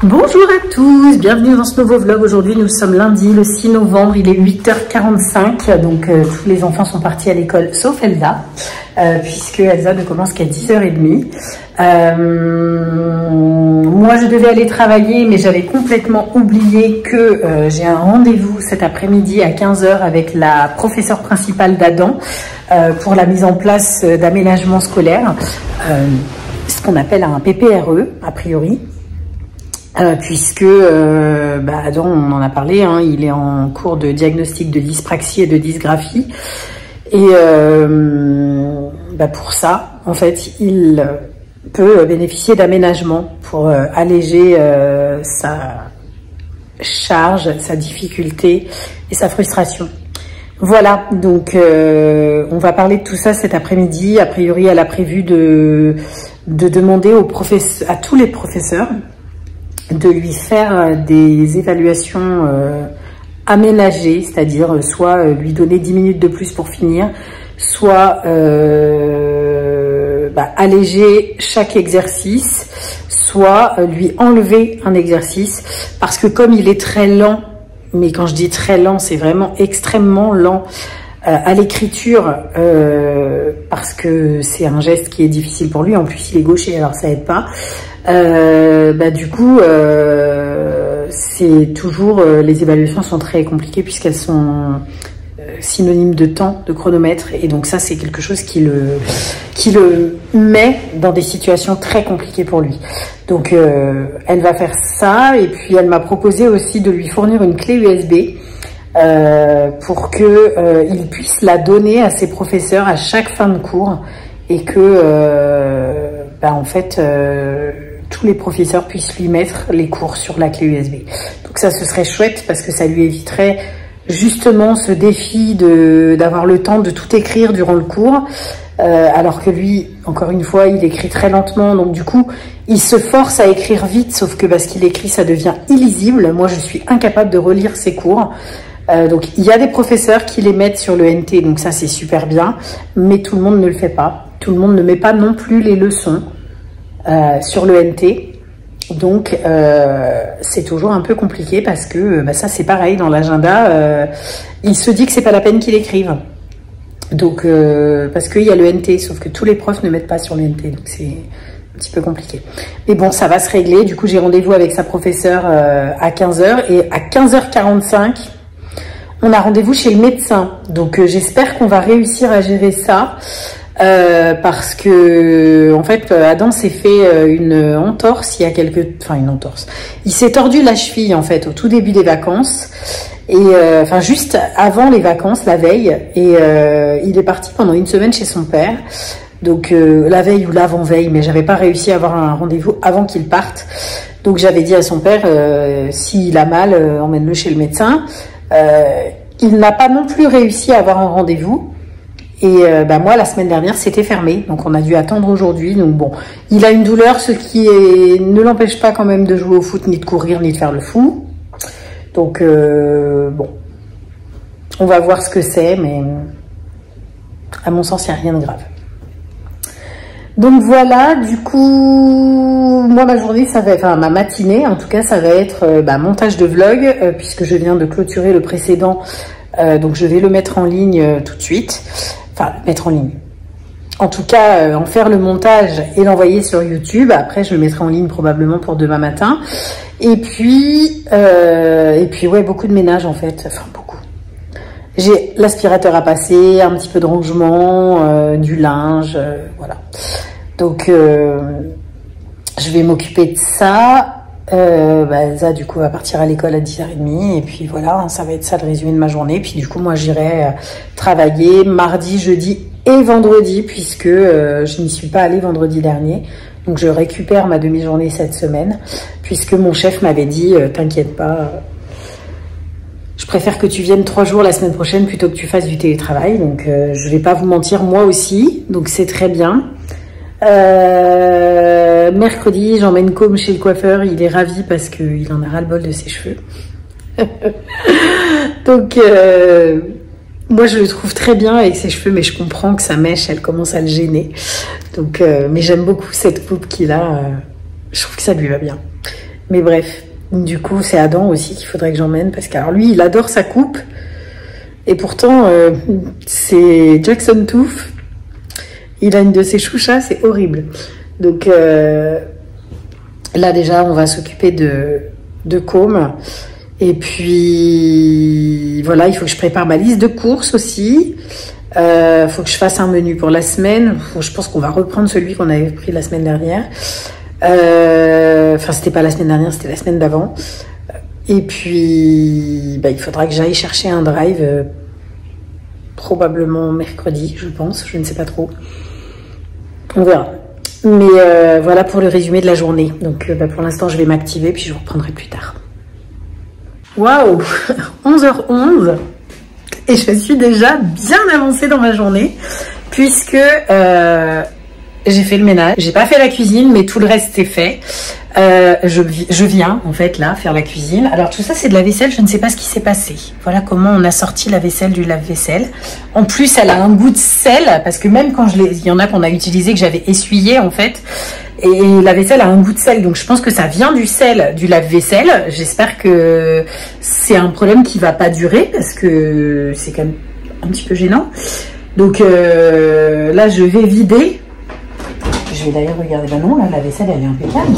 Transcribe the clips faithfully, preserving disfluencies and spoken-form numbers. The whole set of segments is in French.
Bonjour à tous, bienvenue dans ce nouveau vlog. Aujourd'hui nous sommes lundi le six novembre, il est huit heures quarante-cinq, donc euh, tous les enfants sont partis à l'école sauf Elsa, euh, puisque Elsa ne commence qu'à dix heures trente. Euh, moi je devais aller travailler mais j'avais complètement oublié que euh, j'ai un rendez-vous cet après-midi à quinze heures avec la professeure principale d'Adam euh, pour la mise en place d'aménagements scolaires, euh, ce qu'on appelle un P P R E a priori. Euh, puisque, euh, bah, Adam, on en a parlé, hein, il est en cours de diagnostic de dyspraxie et de dysgraphie. Et euh, bah, pour ça, en fait, il peut bénéficier d'aménagements pour euh, alléger euh, sa charge, sa difficulté et sa frustration. Voilà, donc euh, on va parler de tout ça cet après-midi. A priori, elle a prévu de, de demander aux professeurs, à tous les professeurs de lui faire des évaluations euh, aménagées, c'est-à-dire soit euh, lui donner dix minutes de plus pour finir, soit euh, bah, alléger chaque exercice, soit euh, lui enlever un exercice, parce que comme il est très lent, mais quand je dis très lent, c'est vraiment extrêmement lent euh, à l'écriture, euh, parce que c'est un geste qui est difficile pour lui, en plus il est gaucher, alors ça aide pas. Euh, bah du coup euh, c'est toujours euh, les évaluations sont très compliquées puisqu'elles sont euh, synonymes de temps, de chronomètre, et donc ça c'est quelque chose qui le qui le met dans des situations très compliquées pour lui. Donc euh, elle va faire ça, et puis elle m'a proposé aussi de lui fournir une clé U S B euh, pour que euh, il puisse la donner à ses professeurs à chaque fin de cours, et que euh, bah, en fait euh, tous les professeurs puissent lui mettre les cours sur la clé U S B. Donc ça, ce serait chouette parce que ça lui éviterait justement ce défi de d'avoir le temps de tout écrire durant le cours, euh, alors que lui, encore une fois, il écrit très lentement, donc du coup, il se force à écrire vite, sauf que parce qu'il écrit, ça devient illisible. Moi, je suis incapable de relire ses cours. Euh, donc il y a des professeurs qui les mettent sur le N T, donc ça c'est super bien, mais tout le monde ne le fait pas. Tout le monde ne met pas non plus les leçons euh, sur le N T, donc euh, c'est toujours un peu compliqué parce que bah, ça c'est pareil dans l'agenda, euh, il se dit que c'est pas la peine qu'il écrive, donc euh, parce qu'il y a le N T, sauf que tous les profs ne mettent pas sur le N T, donc c'est un petit peu compliqué. Mais bon, ça va se régler. Du coup j'ai rendez-vous avec sa professeure euh, à quinze heures, et à quinze heures quarante-cinq on a rendez-vous chez le médecin, donc euh, j'espère qu'on va réussir à gérer ça. Euh, parce que en fait Adam s'est fait une entorse il y a quelques, enfin une entorse. Il s'est tordu la cheville en fait au tout début des vacances, et euh, enfin juste avant les vacances, la veille, et euh, il est parti pendant une semaine chez son père. Donc euh, la veille ou l'avant-veille, mais j'avais pas réussi à avoir un rendez-vous avant qu'il parte. Donc j'avais dit à son père euh, s'il a mal, euh, emmène-le chez le médecin. Euh, il n'a pas non plus réussi à avoir un rendez-vous. Et euh, bah moi, la semaine dernière, c'était fermé. Donc, on a dû attendre aujourd'hui. Donc, bon, il a une douleur, ce qui est... ne l'empêche pas quand même de jouer au foot, ni de courir, ni de faire le fou. Donc, euh, bon, on va voir ce que c'est, mais à mon sens, il n'y a rien de grave. Donc, voilà, du coup, moi, ma journée, ça va être, enfin, ma matinée, en tout cas, ça va être euh, bah, montage de vlog, euh, puisque je viens de clôturer le précédent. Euh, donc, je vais le mettre en ligne euh, tout de suite. Enfin, mettre en ligne. En tout cas, euh, en faire le montage et l'envoyer sur YouTube. Après, je le mettrai en ligne probablement pour demain matin. Et puis, euh, et puis ouais, beaucoup de ménage en fait. Enfin, beaucoup. J'ai l'aspirateur à passer, un petit peu de rangement, euh, du linge, euh, voilà. Donc, euh, je vais m'occuper de ça. Euh, bah, ça, du coup, va partir à l'école à dix heures trente, et puis voilà, ça va être ça le résumé de ma journée. Puis du coup, moi, j'irai euh, travailler mardi, jeudi et vendredi, puisque euh, je n'y suis pas allée vendredi dernier. Donc, je récupère ma demi-journée cette semaine, puisque mon chef m'avait dit, euh, t'inquiète pas, euh, je préfère que tu viennes trois jours la semaine prochaine plutôt que tu fasses du télétravail. Donc, euh, je vais pas vous mentir, moi aussi, donc c'est très bien. Euh, mercredi, j'emmène Com chez le coiffeur. Il est ravi parce qu'il en a ras-le-bol de ses cheveux. Donc, euh, moi, je le trouve très bien avec ses cheveux, mais je comprends que sa mèche, elle commence à le gêner. Donc, euh, mais j'aime beaucoup cette coupe qu'il a. Euh, je trouve que ça lui va bien. Mais bref, du coup, c'est Adam aussi qu'il faudrait que j'emmène. Parce que alors lui, il adore sa coupe. Et pourtant, euh, c'est Jackson Tooth. Il a une de ses chouchas, c'est horrible. Donc euh, là, déjà, on va s'occuper de, de Com. Et puis, voilà, il faut que je prépare ma liste de courses aussi. Il euh, faut que je fasse un menu pour la semaine. Faut, je pense qu'on va reprendre celui qu'on avait pris la semaine dernière. Euh, enfin, c'était pas la semaine dernière, c'était la semaine d'avant. Et puis, bah, il faudra que j'aille chercher un drive, euh, probablement mercredi, je pense. Je ne sais pas trop. On verra. Mais euh, voilà pour le résumé de la journée. Donc, euh, bah, pour l'instant, je vais m'activer, puis je vous reprendrai plus tard. Waouh, onze heures onze. Et je suis déjà bien avancée dans ma journée, puisque euh, j'ai fait le ménage. J'ai pas fait la cuisine, mais tout le reste est fait. Euh, je, je viens, en fait, là, faire la cuisine. Alors, tout ça, c'est de la vaisselle. Je ne sais pas ce qui s'est passé. Voilà comment on a sorti la vaisselle du lave-vaisselle. En plus, elle a un goût de sel, parce que même quand je l'ai... Il y en a qu'on a utilisé, que j'avais essuyé, en fait. Et la vaisselle a un goût de sel. Donc, je pense que ça vient du sel du lave-vaisselle. J'espère que c'est un problème qui va pas durer, parce que c'est quand même un petit peu gênant. Donc, euh, là, je vais vider. Je vais d'ailleurs regarder. Ben non, là, la vaisselle, elle est impeccable.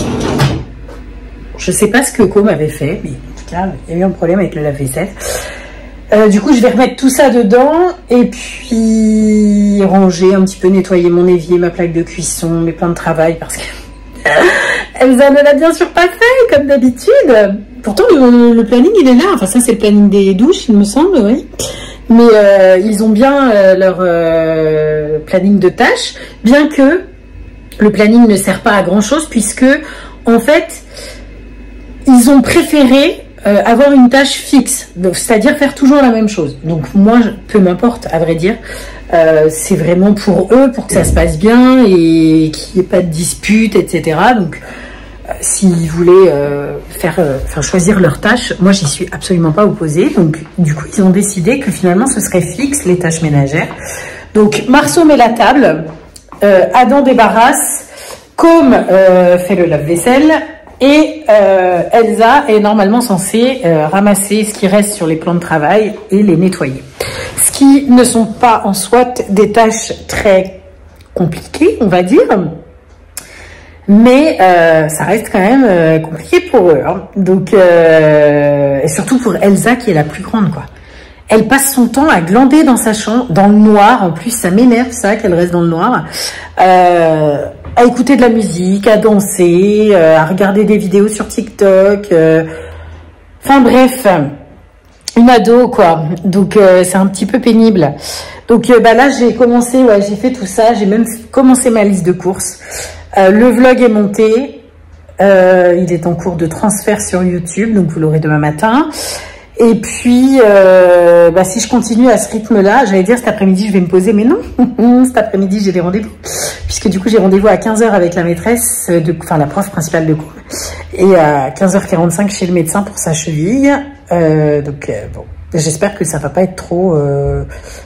Je sais pas ce que Com avait fait, mais en tout cas, il y a eu un problème avec le lave-vaisselle. Euh, du coup, je vais remettre tout ça dedans et puis ranger un petit peu, nettoyer mon évier, ma plaque de cuisson, mes plans de travail parce que Elsa ne l'a bien sûr pas fait comme d'habitude. Pourtant, le, le planning, il est là. Enfin, ça, c'est le planning des douches, il me semble, oui. Mais euh, ils ont bien euh, leur euh, planning de tâches, bien que le planning ne sert pas à grand-chose puisque, en fait, ils ont préféré euh, avoir une tâche fixe, c'est-à-dire faire toujours la même chose. Donc moi, peu m'importe, à vrai dire. Euh, c'est vraiment pour eux, pour que ça se passe bien et qu'il n'y ait pas de dispute, et cetera. Donc, euh, s'ils voulaient euh, faire, euh, enfin choisir leur tâche, moi, j'y suis absolument pas opposée. Donc, du coup, ils ont décidé que finalement, ce serait fixe, les tâches ménagères. Donc, Marceau met la table, euh, Adam débarrasse, Com euh, fait le lave-vaisselle, et euh, Elsa est normalement censée euh, ramasser ce qui reste sur les plans de travail et les nettoyer. Ce qui ne sont pas en soi des tâches très compliquées, on va dire. Mais euh, ça reste quand même euh, compliqué pour eux. Hein. Donc, euh, et surtout pour Elsa qui est la plus grande, quoi. Elle passe son temps à glander dans sa chambre, dans le noir. En plus, ça m'énerve ça, qu'elle reste dans le noir. Euh, à écouter de la musique, à danser, euh, à regarder des vidéos sur TikTok. Euh, enfin bref, une ado quoi. Donc euh, c'est un petit peu pénible. Donc euh, bah là j'ai commencé, ouais, j'ai fait tout ça. J'ai même commencé ma liste de courses. Euh, le vlog est monté. Euh, il est en cours de transfert sur YouTube, donc vous l'aurez demain matin. Et puis, euh, bah, si je continue à ce rythme-là, j'allais dire cet après-midi, je vais me poser, mais non, cet après-midi, j'ai des rendez-vous. Puisque du coup, j'ai rendez-vous à quinze heures avec la maîtresse, de, enfin la prof principale de cours, et à quinze heures quarante-cinq chez le médecin pour sa cheville. Euh, donc, euh, bon, j'espère que ça va pas être trop, euh,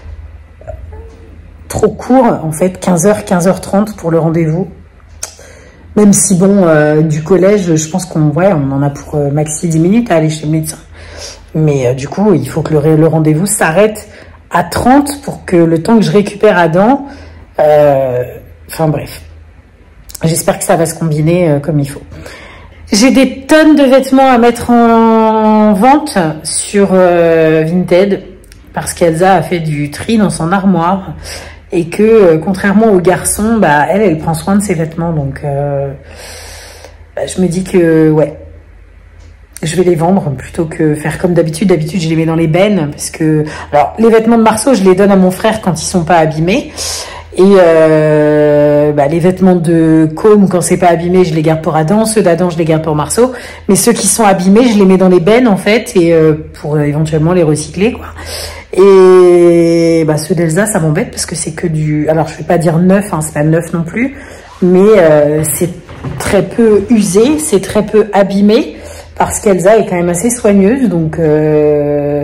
trop court, en fait, quinze heures, quinze heures trente pour le rendez-vous. Même si, bon, euh, du collège, je pense qu'on ouais, on en a pour euh, maxi dix minutes à aller chez le médecin. Mais euh, du coup, il faut que le, le rendez-vous s'arrête à trente pour que le temps que je récupère Adam... Euh, enfin bref. J'espère que ça va se combiner euh, comme il faut. J'ai des tonnes de vêtements à mettre en vente sur euh, Vinted. Parce qu'Elsa a fait du tri dans son armoire. Et que, euh, contrairement aux garçons, bah, elle, elle prend soin de ses vêtements. Donc, euh, bah, je me dis que, ouais... je vais les vendre plutôt que faire comme d'habitude. D'habitude, je les mets dans les bennes parce que... Alors, les vêtements de Marceau, je les donne à mon frère quand ils sont pas abîmés. Et euh, bah, les vêtements de Com, quand c'est pas abîmé, je les garde pour Adam. Ceux d'Adam, je les garde pour Marceau. Mais ceux qui sont abîmés, je les mets dans les bennes, en fait, et euh, pour euh, éventuellement les recycler, quoi. Et bah, ceux d'Elsa, ça m'embête parce que c'est que du... Alors, je vais pas dire neuf, hein, c'est pas neuf non plus. Mais euh, c'est très peu usé, c'est très peu abîmé. Parce qu'Elsa est quand même assez soigneuse, donc euh,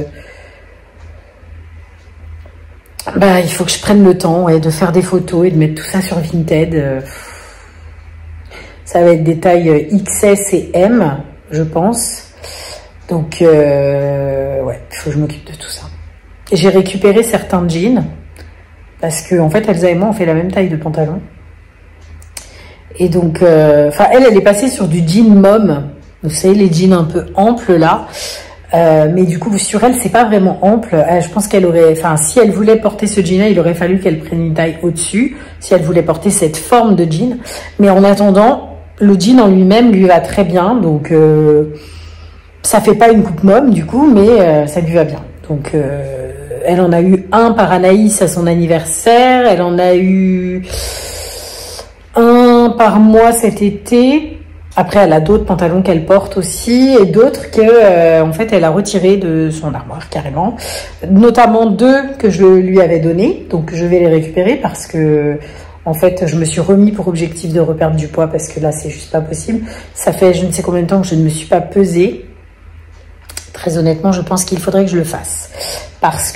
bah, il faut que je prenne le temps ouais, de faire des photos et de mettre tout ça sur Vinted. Ça va être des tailles X S et M, je pense. Donc, euh, ouais, il faut que je m'occupe de tout ça. J'ai récupéré certains jeans, parce que en fait, Elsa et moi, on fait la même taille de pantalon. Et donc, euh, enfin, elle, elle est passée sur du jean mom. Vous savez, les jeans un peu amples, là. Euh, mais du coup, sur elle, c'est pas vraiment ample. Euh, je pense qu'elle aurait, enfin, si elle voulait porter ce jean-là, il aurait fallu qu'elle prenne une taille au-dessus, si elle voulait porter cette forme de jean. Mais en attendant, le jean en lui-même lui va très bien. Donc, euh, ça fait pas une coupe mom, du coup, mais euh, ça lui va bien. Donc, euh, elle en a eu un par Anaïs à son anniversaire. Elle en a eu un par mois cet été. Après, elle a d'autres pantalons qu'elle porte aussi et d'autres que, euh, en fait, elle a retiré de son armoire carrément. Notamment deux que je lui avais donnés, donc je vais les récupérer parce que, en fait, je me suis remis pour objectif de reperdre du poids parce que là, c'est juste pas possible. Ça fait je ne sais combien de temps que je ne me suis pas pesée. Très honnêtement, je pense qu'il faudrait que je le fasse parce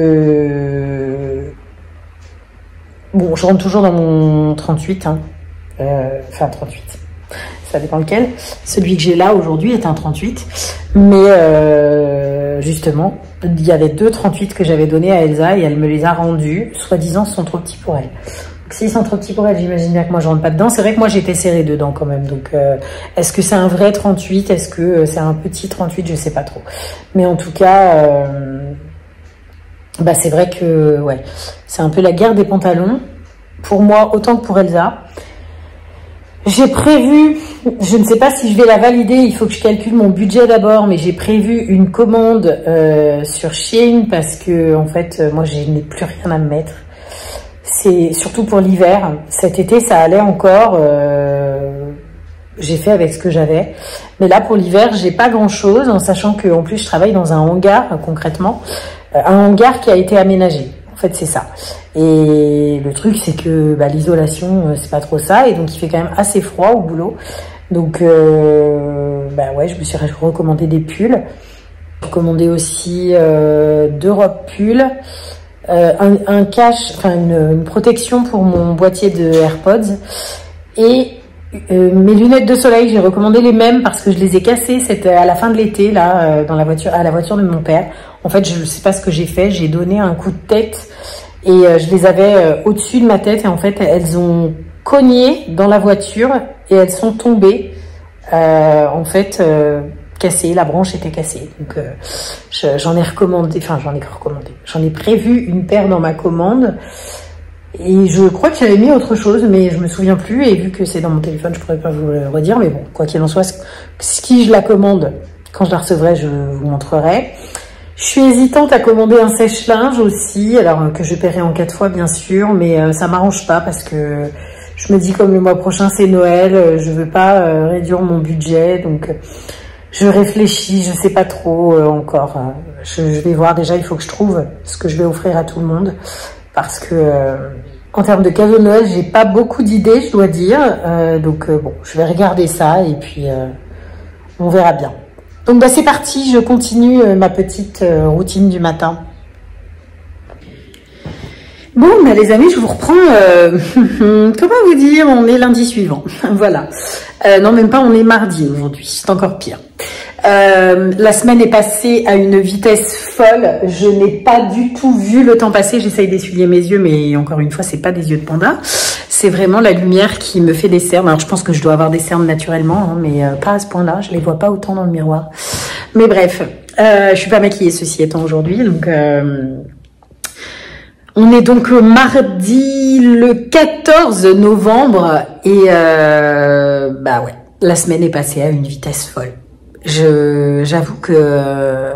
que, bon, je rentre toujours dans mon trente-huit, hein. Euh, enfin trente-huit. Ça dépend lequel. Celui que j'ai là aujourd'hui est un trente-huit. Mais euh, justement, il y avait deux trente-huit que j'avais donnés à Elsa et elle me les a rendus. Soi-disant, ce sont trop petits pour elle. Donc, s'ils sont trop petits pour elle, j'imagine bien que moi, je rentre pas dedans. C'est vrai que moi, j'étais serrée dedans quand même. Donc, euh, est-ce que c'est un vrai trente-huit? Est-ce que c'est un petit trente-huit? Je sais pas trop. Mais en tout cas, euh, bah, c'est vrai que ouais, c'est un peu la guerre des pantalons. Pour moi, autant que pour Elsa. J'ai prévu, je ne sais pas si je vais la valider, il faut que je calcule mon budget d'abord, mais j'ai prévu une commande euh, sur Shein parce que en fait, moi, je n'ai plus rien à me mettre. C'est surtout pour l'hiver. Cet été, ça allait encore. Euh, j'ai fait avec ce que j'avais, mais là pour l'hiver, j'ai pas grand-chose, en sachant que en plus, je travaille dans un hangar concrètement, un hangar qui a été aménagé. En fait, c'est ça. Et le truc, c'est que bah, l'isolation, c'est pas trop ça. Et donc, il fait quand même assez froid au boulot. Donc, euh, bah ouais, je me suis recommandé des pulls. J'ai recommandé aussi euh, deux robes pulls. Euh, un, un cache, enfin une, une protection pour mon boîtier de AirPods. Et euh, mes lunettes de soleil, j'ai recommandé les mêmes parce que je les ai cassées. C'était à la fin de l'été, là, euh, dans la voiture, à la voiture de mon père. En fait, je ne sais pas ce que j'ai fait. J'ai donné un coup de tête et euh, je les avais euh, au-dessus de ma tête. Et en fait, elles ont cogné dans la voiture et elles sont tombées. Euh, en fait, euh, cassées. La branche était cassée. Donc, euh, j'en ai recommandé. Enfin, j'en ai recommandé. J'en ai prévu une paire dans ma commande. Et je crois que j'avais mis autre chose, mais je me souviens plus. Et vu que c'est dans mon téléphone, je pourrais pas vous le redire. Mais bon, quoi qu'il en soit, ce qui je la commande, quand je la recevrai, je vous montrerai. Je suis hésitante à commander un sèche-linge aussi, alors que je paierai en quatre fois bien sûr, mais euh, ça m'arrange pas parce que je me dis comme le mois prochain c'est Noël, euh, je veux pas euh, réduire mon budget, donc euh, je réfléchis, je sais pas trop euh, encore. Hein. Je, je vais voir déjà, il faut que je trouve ce que je vais offrir à tout le monde parce que euh, en termes de cadeaux de Noël, j'ai pas beaucoup d'idées, je dois dire, euh, donc euh, bon, je vais regarder ça et puis euh, on verra bien. Donc bah, c'est parti, je continue euh, ma petite euh, routine du matin. Bon bah, les amis, je vous reprends, euh, comment vous dire, on est lundi suivant, voilà. Euh, non même pas, on est mardi aujourd'hui, c'est encore pire. Euh, la semaine est passée à une vitesse folle, je n'ai pas du tout vu le temps passer, j'essaye d'essuyer mes yeux, mais encore une fois, c'est pas des yeux de panda. C'est vraiment la lumière qui me fait des cernes. Alors, je pense que je dois avoir des cernes naturellement, hein, mais euh, pas à ce point-là. Je les vois pas autant dans le miroir. Mais bref, euh, je suis pas maquillée, ceci étant aujourd'hui. Donc, euh, on est donc mardi le quatorze novembre. Et euh, bah ouais, la semaine est passée à une vitesse folle. Je, j'avoue que... Euh,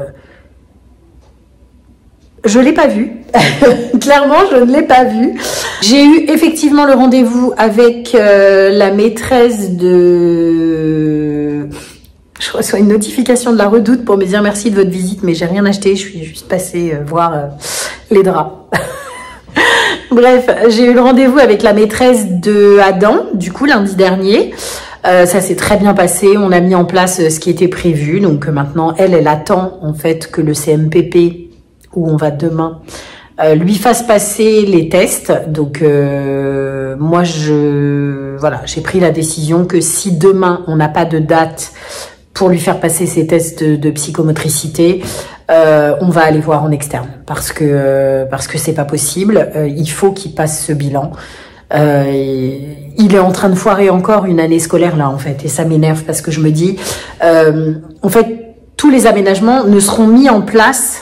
je l'ai pas vu. Clairement, je ne l'ai pas vu. J'ai eu effectivement le rendez-vous avec euh, la maîtresse de... Je reçois une notification de la Redoute pour me dire merci de votre visite, mais j'ai rien acheté. Je suis juste passée euh, voir euh, les draps. Bref, j'ai eu le rendez-vous avec la maîtresse de Adam, du coup, lundi dernier. Euh, ça s'est très bien passé. On a mis en place ce qui était prévu. Donc euh, maintenant, elle, elle attend en fait que le C M P P où on va demain, euh, lui fasse passer les tests. Donc, euh, moi, je voilà, j'ai pris la décision que si demain, on n'a pas de date pour lui faire passer ses tests de, de psychomotricité, euh, on va aller voir en externe parce que euh, parce que c'est pas possible. Euh, il faut qu'il passe ce bilan. Euh, il est en train de foirer encore une année scolaire là en fait, et ça m'énerve parce que je me dis, euh, en fait, tous les aménagements ne seront mis en place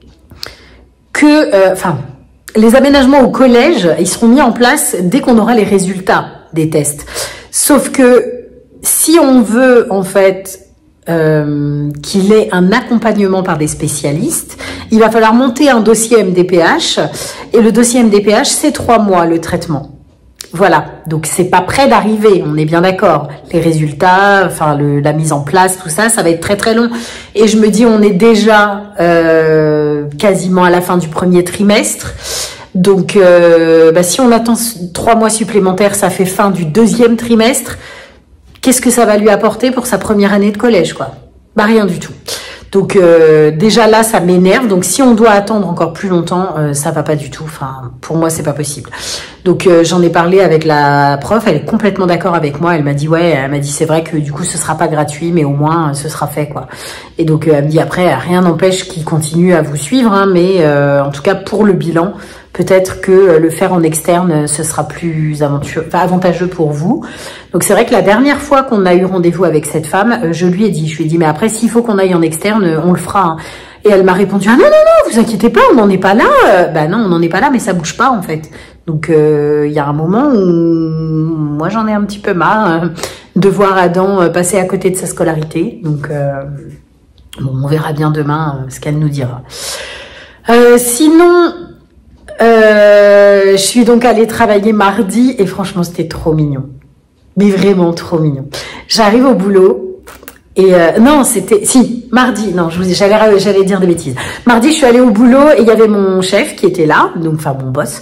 que, enfin, euh, les aménagements au collège, ils seront mis en place dès qu'on aura les résultats des tests. Sauf que si on veut en fait euh, qu'il ait un accompagnement par des spécialistes, il va falloir monter un dossier M D P H, et le dossier M D P H, c'est trois mois le traitement. Voilà, donc c'est pas prêt d'arriver, on est bien d'accord. Les résultats, enfin le, la mise en place, tout ça, ça va être très très long. Et je me dis, on est déjà euh, quasiment à la fin du premier trimestre. Donc euh, bah, si on attend trois mois supplémentaires, ça fait fin du deuxième trimestre. Qu'est-ce que ça va lui apporter pour sa première année de collège, quoi? Bah rien du tout. Donc euh, déjà là, ça m'énerve. Donc si on doit attendre encore plus longtemps, euh, ça va pas du tout. Enfin, pour moi, c'est pas possible. Donc euh, j'en ai parlé avec la prof. Elle est complètement d'accord avec moi. Elle m'a dit ouais, elle m'a dit c'est vrai que du coup ce sera pas gratuit, mais au moins euh, ce sera fait quoi. Et donc euh, elle me dit après rien n'empêche qu'il continue à vous suivre, hein, mais euh, en tout cas pour le bilan, peut-être que le faire en externe, ce sera plus aventurieux, enfin, avantageux pour vous. Donc c'est vrai que la dernière fois qu'on a eu rendez-vous avec cette femme, je lui ai dit, je lui ai dit, mais après s'il faut qu'on aille en externe, on le fera. Hein. Et elle m'a répondu, ah non, non, non, vous inquiétez pas, on n'en est pas là. Euh, bah non, on n'en est pas là, mais ça bouge pas en fait. Donc il euh, y a un moment où moi j'en ai un petit peu marre hein, de voir Adam passer à côté de sa scolarité. Donc euh, bon, on verra bien demain euh, ce qu'elle nous dira. Euh, sinon... Euh, je suis donc allée travailler mardi et franchement c'était trop mignon, mais vraiment trop mignon. J'arrive au boulot et euh, non c'était si mardi non je vous j'allais j'allais dire des bêtises. Mardi je suis allée au boulot et il y avait mon chef qui était là, donc enfin mon boss.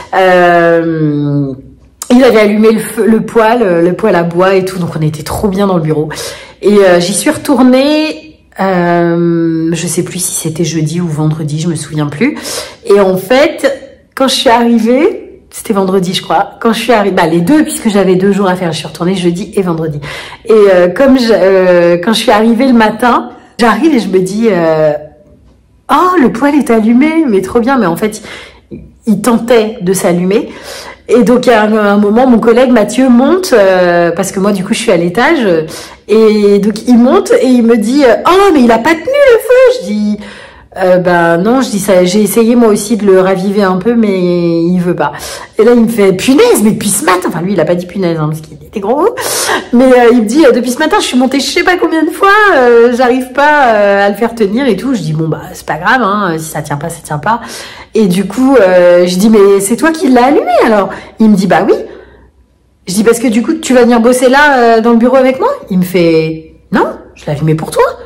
Euh, il avait allumé le, feu, le poêle, le poêle à bois et tout, donc on était trop bien dans le bureau. Et euh, j'y suis retournée. Euh, je sais plus si c'était jeudi ou vendredi, je me souviens plus. Et en fait, quand je suis arrivée, c'était vendredi je crois, quand je suis arrivée, bah les deux puisque j'avais deux jours à faire, je suis retournée jeudi et vendredi. Et euh, comme je, euh, quand je suis arrivée le matin, j'arrive et je me dis, euh, oh le poêle est allumé, mais trop bien, mais en fait il, il tentait de s'allumer. Et donc à un, un moment, mon collègue Mathieu monte, euh, parce que moi du coup je suis à l'étage, et donc il monte et il me dit « Oh mais il a pas tenu le feu !» Je dis euh, « Ben non, je dis ça, j'ai essayé moi aussi de le raviver un peu, mais il veut pas. » Et là il me fait « Punaise, mais depuis ce matin !» Enfin lui il a pas dit punaise, hein, parce qu'il était gros, mais euh, il me dit « Depuis ce matin je suis montée je sais pas combien de fois, euh, j'arrive pas euh, à le faire tenir et tout. » Je dis « Bon bah c'est pas grave, hein, si ça tient pas, ça tient pas. » Et du coup, euh, je dis, mais c'est toi qui l'as allumé alors? Il me dit, bah oui. Je dis, parce que du coup, tu vas venir bosser là, euh, dans le bureau avec moi? Il me fait, non, je l'ai allumé pour toi.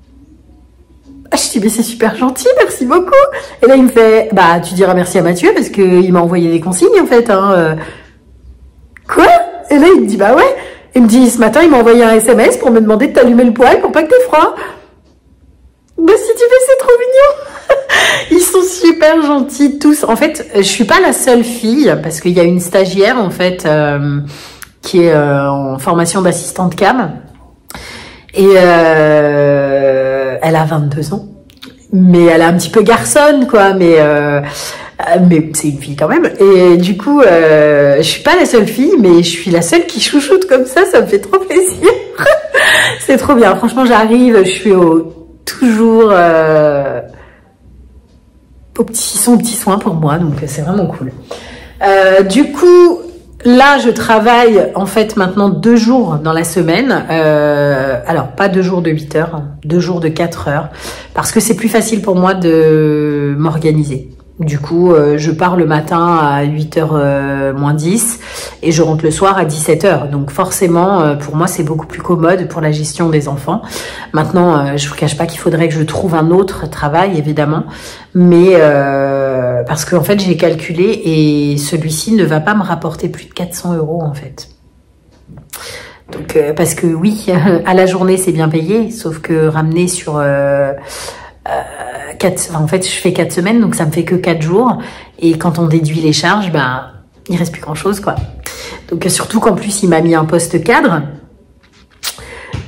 Je dis, mais c'est super gentil, merci beaucoup. Et là, il me fait, bah, tu diras merci à Mathieu parce qu'il m'a envoyé des consignes en fait. Hein. Euh... Quoi? Et là, il me dit, bah ouais. Il me dit, ce matin, il m'a envoyé un S M S pour me demander de t'allumer le poêle pour pas que t'aies froid. Bah si tu veux, c'est trop mignon. Ils sont super gentils tous. En fait, je suis pas la seule fille parce qu'il y a une stagiaire en fait euh, qui est euh, en formation d'assistante cam et euh, elle a vingt-deux ans, mais elle est un petit peu garçonne quoi. Mais euh, mais c'est une fille quand même. Et du coup, euh, je suis pas la seule fille, mais je suis la seule qui chouchoute comme ça. Ça me fait trop plaisir. C'est trop bien. Franchement, j'arrive, je suis au toujours euh, au petit, son petit soin pour moi, donc c'est vraiment cool. Euh, du coup, là, je travaille en fait maintenant deux jours dans la semaine. Euh, alors, pas deux jours de huit heures, hein, deux jours de quatre heures, parce que c'est plus facile pour moi de m'organiser. Du coup, euh, je pars le matin à huit heures euh, moins dix et je rentre le soir à dix-sept heures. Donc forcément, euh, pour moi, c'est beaucoup plus commode pour la gestion des enfants. Maintenant, euh, je vous cache pas qu'il faudrait que je trouve un autre travail, évidemment. Mais euh, parce qu'en fait, j'ai calculé et celui-ci ne va pas me rapporter plus de quatre cents euros en fait. Donc, euh, parce que oui, à la journée, c'est bien payé, sauf que ramener sur... Euh, Euh, quatre, en fait, je fais quatre semaines, donc ça me fait que quatre jours. Et quand on déduit les charges, ben, il reste plus grand chose, quoi. Donc, surtout qu'en plus, il m'a mis un poste cadre.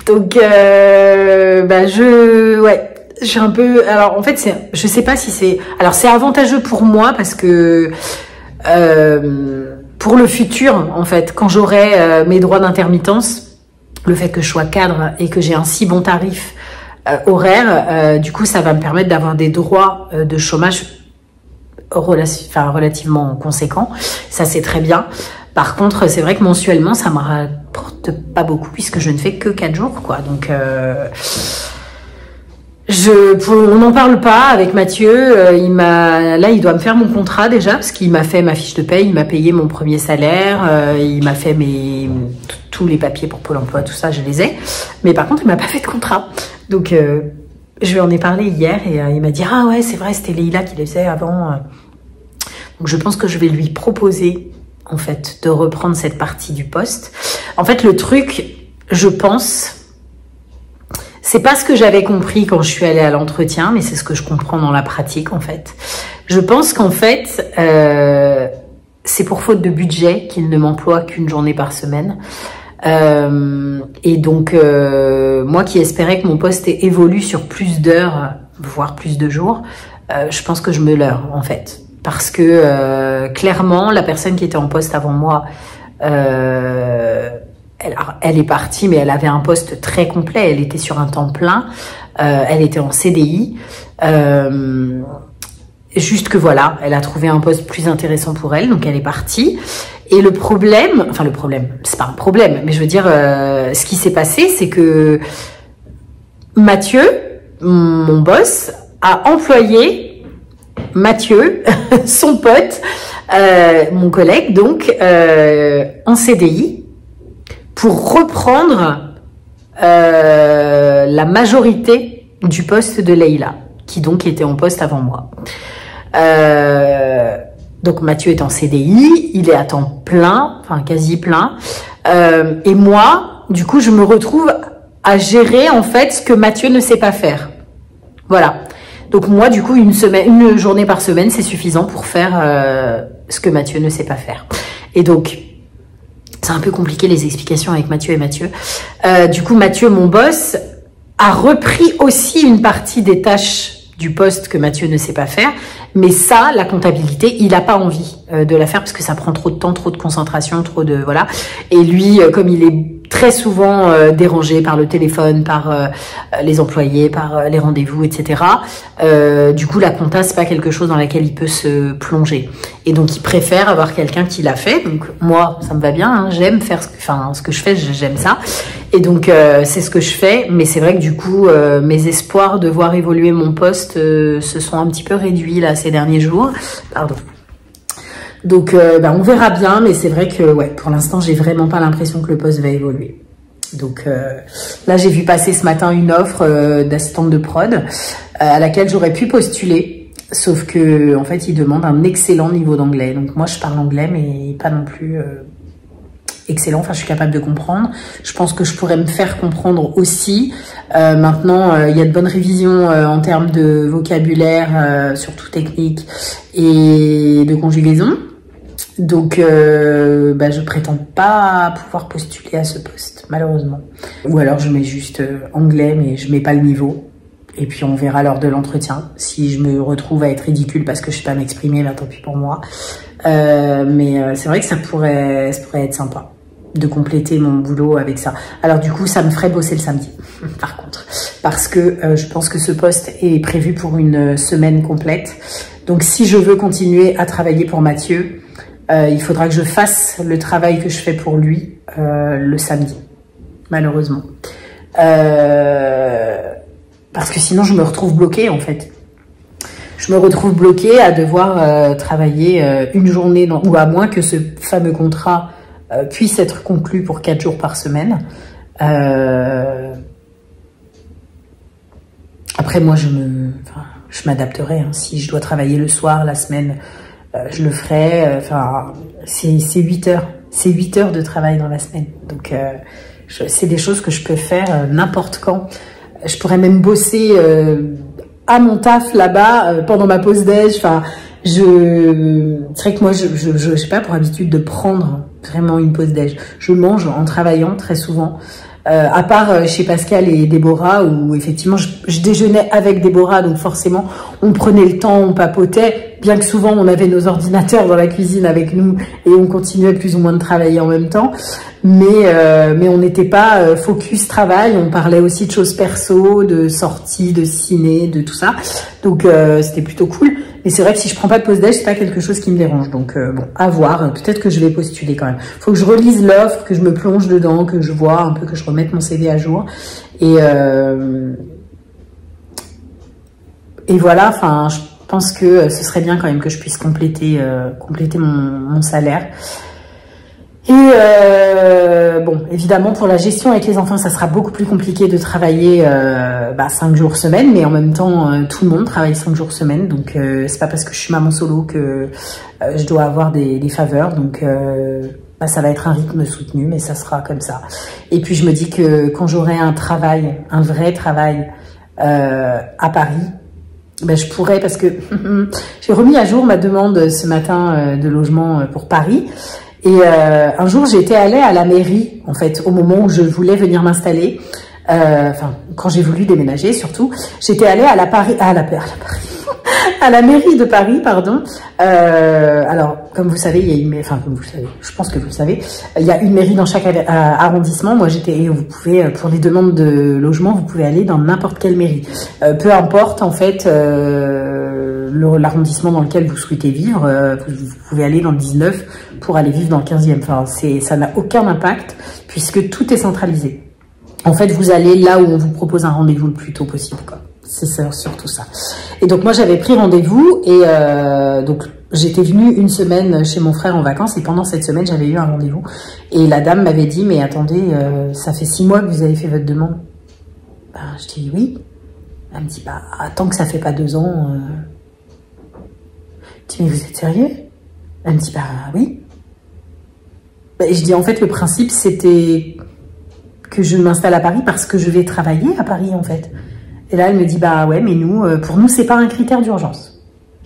Donc, euh, bah, je, ouais, j'ai un peu, alors, en fait, c'est, je sais pas si c'est, alors, c'est avantageux pour moi parce que, euh, pour le futur, en fait, quand j'aurai euh, mes droits d'intermittence, le fait que je sois cadre et que j'ai un si bon tarif euh, horaire, euh, du coup, ça va me permettre d'avoir des droits euh, de chômage relati- enfin, relativement conséquents. Ça, c'est très bien. Par contre, c'est vrai que mensuellement, ça me rapporte pas beaucoup puisque je ne fais que quatre jours, quoi. Donc, euh, je, pour, on n'en parle pas avec Mathieu. Euh, il m'a, là, il doit me faire mon contrat déjà parce qu'il m'a fait ma fiche de paye, il m'a payé mon premier salaire, euh, il m'a fait mes tous les papiers pour Pôle Emploi, tout ça, je les ai. Mais par contre, il m'a pas fait de contrat. Donc, euh, je lui en ai parlé hier et euh, il m'a dit ah ouais, c'est vrai, c'était Leïla qui les faisait avant. Donc, je pense que je vais lui proposer en fait, de reprendre cette partie du poste. En fait, le truc, je pense, c'est pas ce que j'avais compris quand je suis allée à l'entretien, mais c'est ce que je comprends dans la pratique, en fait. Je pense qu'en fait, euh, c'est pour faute de budget qu'il ne m'emploie qu'une journée par semaine. Euh, et donc, euh, moi qui espérais que mon poste évolue sur plus d'heures, voire plus de jours, euh, je pense que je me leurre, en fait. Parce que euh, clairement, la personne qui était en poste avant moi, euh, elle, elle est partie, mais elle avait un poste très complet. Elle était sur un temps plein. Euh, elle était en C D I. Euh, juste que voilà, elle a trouvé un poste plus intéressant pour elle, donc elle est partie. Et le problème, enfin le problème, c'est pas un problème, mais je veux dire, euh, ce qui s'est passé, c'est que Mathieu, mon boss, a employé Mathieu, son pote, euh, mon collègue, donc, euh, en C D I, pour reprendre euh, la majorité du poste de Leïla, qui donc était en poste avant moi. Euh, donc Mathieu est en C D I, il est à temps plein, enfin quasi plein, euh, et moi, du coup, je me retrouve à gérer en fait ce que Mathieu ne sait pas faire. Voilà. Donc moi, du coup, une semaine, une journée par semaine, c'est suffisant pour faire euh, ce que Mathieu ne sait pas faire. Et donc, c'est un peu compliqué les explications avec Mathieu et Mathieu. Euh, du coup, Mathieu, mon boss, a repris aussi une partie des tâches du poste que Mathieu ne sait pas faire. Mais ça, la comptabilité, il n'a pas envie euh, de la faire parce que ça prend trop de temps, trop de concentration, trop de... Voilà. Et lui, euh, comme il est très souvent euh, dérangé par le téléphone, par euh, les employés, par euh, les rendez-vous, et cetera. Euh, du coup, la compta, c'est pas quelque chose dans laquelle il peut se plonger. Et donc, il préfère avoir quelqu'un qui l'a fait. Donc, moi, ça me va bien. Hein, j'aime faire, ce que, enfin, ce que je fais, j'aime ça. Et donc, euh, c'est ce que je fais. Mais c'est vrai que du coup, euh, mes espoirs de voir évoluer mon poste euh, se sont un petit peu réduits là ces derniers jours. Pardon. Donc, euh, bah, on verra bien, mais c'est vrai que, ouais, pour l'instant, j'ai vraiment pas l'impression que le poste va évoluer. Donc, euh, là, j'ai vu passer ce matin une offre euh, d'assistante de prod euh, à laquelle j'aurais pu postuler, sauf que, en fait, il demande un excellent niveau d'anglais. Donc, moi, je parle anglais, mais pas non plus euh, excellent. Enfin, je suis capable de comprendre. Je pense que je pourrais me faire comprendre aussi. Euh, maintenant, euh, il y a de bonnes révisions euh, en termes de vocabulaire, euh, surtout technique, et de conjugaison. Donc, euh, bah, je prétends pas pouvoir postuler à ce poste, malheureusement. Ou alors, je mets juste euh, anglais, mais je mets pas le niveau. Et puis, on verra lors de l'entretien. Si je me retrouve à être ridicule parce que je sais pas m'exprimer, bah, tant pis pour moi. Euh, mais euh, c'est vrai que ça pourrait, ça pourrait être sympa de compléter mon boulot avec ça. Alors, du coup, ça me ferait bosser le samedi, par contre. Parce que euh, je pense que ce poste est prévu pour une semaine complète. Donc, si je veux continuer à travailler pour Mathieu, Euh, il faudra que je fasse le travail que je fais pour lui euh, le samedi, malheureusement. Euh, parce que sinon, je me retrouve bloquée, en fait. Je me retrouve bloquée à devoir euh, travailler euh, une journée, dans, ou à moins que ce fameux contrat euh, puisse être conclu pour quatre jours par semaine. Euh, après, moi, je me, enfin, je m'adapterai. Hein. Si je dois travailler le soir, la semaine... Euh, je le ferai, enfin, euh, c'est huit heures. C'est huit heures de travail dans la semaine. Donc, euh, c'est des choses que je peux faire euh, n'importe quand. Je pourrais même bosser euh, à mon taf là-bas euh, pendant ma pause déj. Enfin, je... c'est vrai que moi, je je, je, je sais pas pour habitude de prendre vraiment une pause déj. Je mange en travaillant très souvent. Euh, à part euh, chez Pascal et Déborah, où effectivement je, je déjeunais avec Déborah, donc forcément on prenait le temps, on papotait, bien que souvent on avait nos ordinateurs dans la cuisine avec nous et on continuait plus ou moins de travailler en même temps, mais euh, mais on n'était pas euh, focus travail, on parlait aussi de choses perso, de sorties, de ciné, de tout ça, donc euh, c'était plutôt cool. Mais c'est vrai que si je prends pas de pause déj, c'est pas quelque chose qui me dérange. Donc euh, bon, à voir. Peut-être que je vais postuler quand même. Faut que je relise l'offre, que je me plonge dedans, que je vois un peu, que je remette mon C V à jour. Et euh, et voilà. Enfin, je pense que ce serait bien quand même que je puisse compléter euh, compléter mon, mon salaire. Et euh, bon, évidemment, pour la gestion avec les enfants, ça sera beaucoup plus compliqué de travailler euh, bah, cinq jours semaine, mais en même temps, euh, tout le monde travaille cinq jours semaine, donc euh, c'est pas parce que je suis maman solo que euh, je dois avoir des, des faveurs, donc euh, bah, ça va être un rythme soutenu, mais ça sera comme ça. Et puis je me dis que quand j'aurai un travail, un vrai travail euh, à Paris, ben, je pourrais, parce que j'ai remis à jour ma demande ce matin euh, de logement pour Paris. Et euh, un jour, j'étais allée à la mairie, en fait, au moment où je voulais venir m'installer. Euh, enfin, quand j'ai voulu déménager, surtout, j'étais allée à la Paris, à la, à la Paris, à la mairie de Paris, pardon. Euh, alors, comme vous savez, il y a une, enfin, comme vous le savez, je pense que vous le savez, il y a une mairie dans chaque arrondissement. Moi, j'étais, et vous pouvez, pour les demandes de logement, vous pouvez aller dans n'importe quelle mairie, euh, peu importe, en fait. Euh, l'arrondissement dans lequel vous souhaitez vivre, euh, vous, vous pouvez aller dans le dix-neuf pour aller vivre dans le quinzième. Enfin, c'est, ça n'a aucun impact puisque tout est centralisé. En fait, vous allez là où on vous propose un rendez-vous le plus tôt possible, quoi. C'est surtout ça. Et donc, moi, j'avais pris rendez-vous et euh, donc j'étais venue une semaine chez mon frère en vacances et pendant cette semaine, j'avais eu un rendez-vous. Et la dame m'avait dit, mais attendez, euh, ça fait six mois que vous avez fait votre demande. Ben, je dis oui. Elle me dit, bah, tant que ça fait pas deux ans... Euh... Je dis, mais vous êtes sérieux? Elle me dit, bah oui. Bah, je dis, en fait, le principe, c'était que je m'installe à Paris parce que je vais travailler à Paris, en fait. Et là, elle me dit, bah ouais, mais nous, euh, pour nous, c'est pas un critère d'urgence.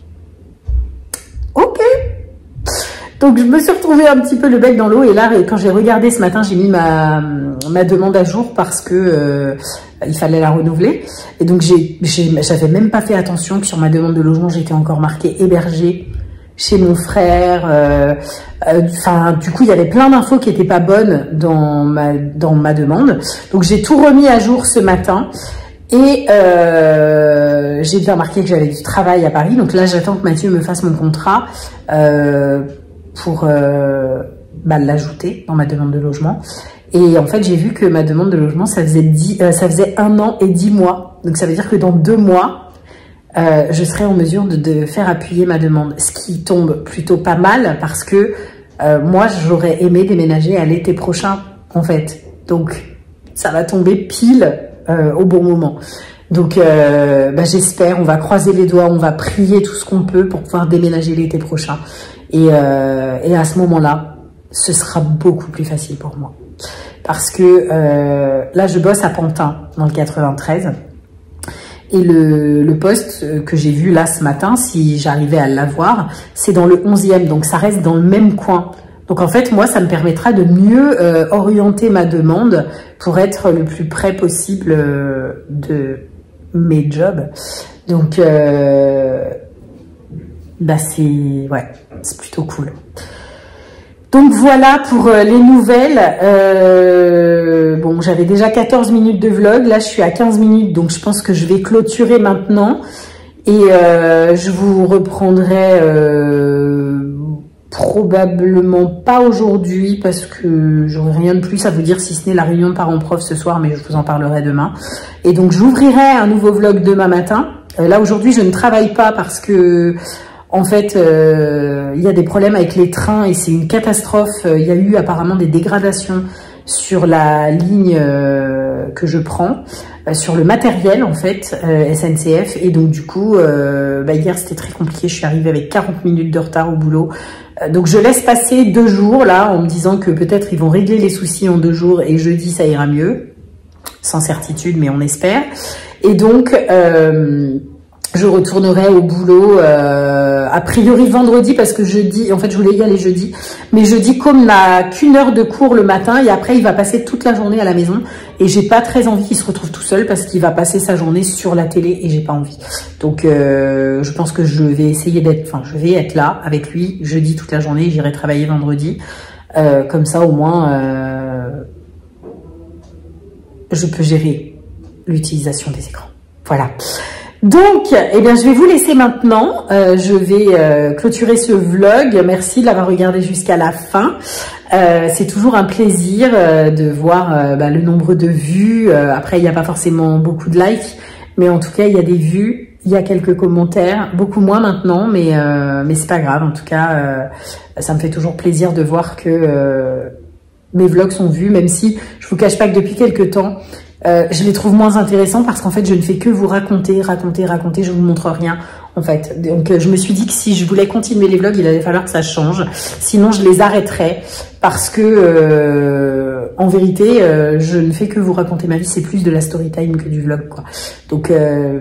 Ok. Donc, je me suis retrouvée un petit peu le bec dans l'eau. Et là, quand j'ai regardé ce matin, j'ai mis ma, ma demande à jour parce que euh, il fallait la renouveler. Et donc, j'ai, j'avais même pas fait attention que sur ma demande de logement, j'étais encore marquée hébergée chez mon frère. Euh, euh, enfin, du coup, il y avait plein d'infos qui étaient pas bonnes dans ma, dans ma demande. Donc, j'ai tout remis à jour ce matin. Et euh, j'ai bien marqué que j'avais du travail à Paris. Donc là, j'attends que Mathieu me fasse mon contrat euh, pour euh, bah, l'ajouter dans ma demande de logement. Et en fait, j'ai vu que ma demande de logement, ça faisait, dix, euh, ça faisait un an et dix mois. Donc ça veut dire que dans deux mois, euh, je serai en mesure de, de faire appuyer ma demande. Ce qui tombe plutôt pas mal parce que euh, moi, j'aurais aimé déménager à l'été prochain, en fait. Donc ça va tomber pile euh, au bon moment. Donc euh, bah, j'espère, on va croiser les doigts, on va prier tout ce qu'on peut pour pouvoir déménager l'été prochain. Et, euh, et à ce moment-là, ce sera beaucoup plus facile pour moi. Parce que euh, là, je bosse à Pantin, dans le quatre-vingt-treize. Et le, le poste que j'ai vu là ce matin, si j'arrivais à l'avoir, c'est dans le onzième. Donc, ça reste dans le même coin. Donc, en fait, moi, ça me permettra de mieux euh, orienter ma demande pour être le plus près possible euh, de mes jobs. Donc, euh, bah, c'est ouais, c'est plutôt cool. Donc voilà pour euh, les nouvelles. Euh, bon, j'avais déjà quatorze minutes de vlog. Là, je suis à quinze minutes. Donc, je pense que je vais clôturer maintenant. Et euh, je vous reprendrai euh, probablement pas aujourd'hui parce que j'aurai rien de plus à vous dire si ce n'est la réunion de parents-prof ce soir. Mais je vous en parlerai demain. Et donc, j'ouvrirai un nouveau vlog demain matin. Euh, là, aujourd'hui, je ne travaille pas parce que... En fait, euh, il y a des problèmes avec les trains et c'est une catastrophe. Il y a eu apparemment des dégradations sur la ligne euh, que je prends, euh, sur le matériel en fait, euh, S N C F. Et donc du coup, euh, bah, hier c'était très compliqué. Je suis arrivée avec quarante minutes de retard au boulot. Euh, donc je laisse passer deux jours là en me disant que peut-être ils vont régler les soucis en deux jours et jeudi ça ira mieux. Sans certitude, mais on espère. Et donc... Euh, je retournerai au boulot euh, a priori vendredi parce que jeudi, en fait je voulais y aller jeudi, mais jeudi comme n'a qu'une heure de cours le matin et après il va passer toute la journée à la maison et j'ai pas très envie qu'il se retrouve tout seul parce qu'il va passer sa journée sur la télé et j'ai pas envie. Donc euh, je pense que je vais essayer d'être, enfin je vais être là avec lui jeudi toute la journée, j'irai travailler vendredi, euh, comme ça au moins euh, je peux gérer l'utilisation des écrans. Voilà. Donc, eh bien, je vais vous laisser maintenant. Euh, je vais euh, clôturer ce vlog. Merci de l'avoir regardé jusqu'à la fin. Euh, c'est toujours un plaisir euh, de voir euh, bah, le nombre de vues. Euh, après, il n'y a pas forcément beaucoup de likes, mais en tout cas, il y a des vues. Il y a quelques commentaires, beaucoup moins maintenant, mais euh, mais c'est pas grave. En tout cas, euh, ça me fait toujours plaisir de voir que euh, mes vlogs sont vus, même si je vous cache pas que depuis quelques temps. Euh, je les trouve moins intéressants parce qu'en fait, je ne fais que vous raconter, raconter, raconter. Je vous montre rien, en fait. Donc, euh, je me suis dit que si je voulais continuer les vlogs, il allait falloir que ça change. Sinon, je les arrêterais parce que, euh, en vérité, euh, je ne fais que vous raconter ma vie. C'est plus de la story time que du vlog, quoi. Donc, euh,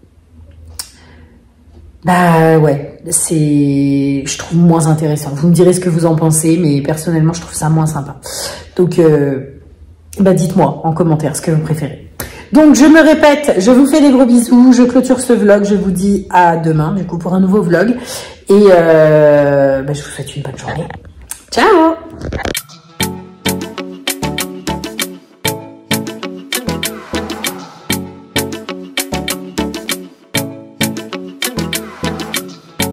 bah ouais, c'est, je trouve moins intéressant. Vous me direz ce que vous en pensez, mais personnellement, je trouve ça moins sympa. Donc, euh, bah dites-moi en commentaire ce que vous préférez. Donc je me répète, je vous fais des gros bisous, je clôture ce vlog, je vous dis à demain du coup pour un nouveau vlog et euh, bah, je vous souhaite une bonne journée. Ciao.